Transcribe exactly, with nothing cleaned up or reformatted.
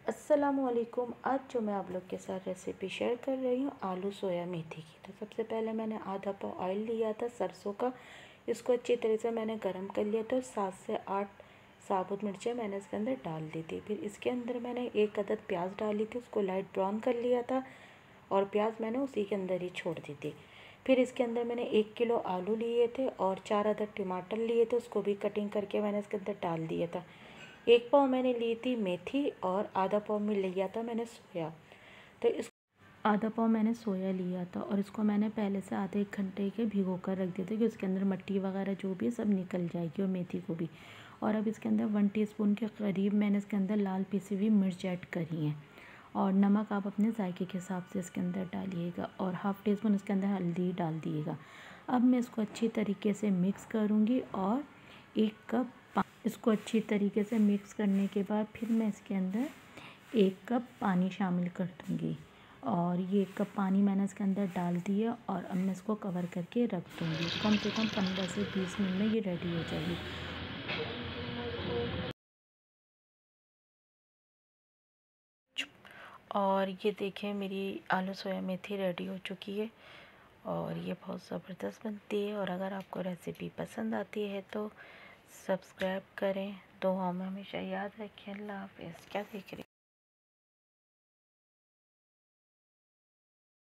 अस्सलामुअलैकुम। आज जो मैं आप लोग के साथ रेसिपी शेयर कर रही हूँ आलू सोया मेथी की। तो सबसे पहले मैंने आधा पाव ऑयल लिया था सरसों का। इसको अच्छी तरह से मैंने गरम कर लिया था और सात से आठ साबुत मिर्चें मैंने इसके अंदर डाल दी थी। फिर इसके अंदर मैंने एक अदद प्याज डाली थी, उसको लाइट ब्राउन कर लिया था और प्याज मैंने उसी के अंदर ही छोड़ दी थी। फिर इसके अंदर मैंने एक किलो आलू लिए थे और चार अदद टमाटर लिए थे, उसको भी कटिंग करके मैंने इसके अंदर डाल दिया था। एक पाव मैंने ली थी मेथी और आधा पाव में लिया था मैंने सोया। तो इस आधा पाव मैंने सोया लिया था और इसको मैंने पहले से आधे एक घंटे के भिगो कर रख दिया था कि उसके अंदर मिट्टी वगैरह जो भी है सब निकल जाएगी, और मेथी को भी। और अब इसके अंदर वन टीस्पून के करीब मैंने इसके अंदर लाल पिसी हुई मिर्च ऐड करी है, और नमक आप अपने जायके के हिसाब से इसके अंदर डालिएगा, और हाफ़ टी स्पून इसके अंदर हल्दी डाल दिएगा। अब मैं इसको अच्छी तरीके से मिक्स करूँगी और एक कप इसको अच्छी तरीके से मिक्स करने के बाद फिर मैं इसके अंदर एक कप पानी शामिल कर दूँगी, और ये एक कप पानी मैंने इसके अंदर डाल दिया और अब मैं इसको कवर करके रख दूँगी। कम से कम पंद्रह से बीस मिनट में ये रेडी हो जाएगी। और ये देखें मेरी आलू सोया मेथी रेडी हो चुकी है और ये बहुत ज़बरदस्त बनती है। और अगर आपको रेसिपी पसंद आती है तो सब्सक्राइब करें, दुआओं में हमेशा याद रखें। अल्लाह हाफ़िज़। क्या देख रही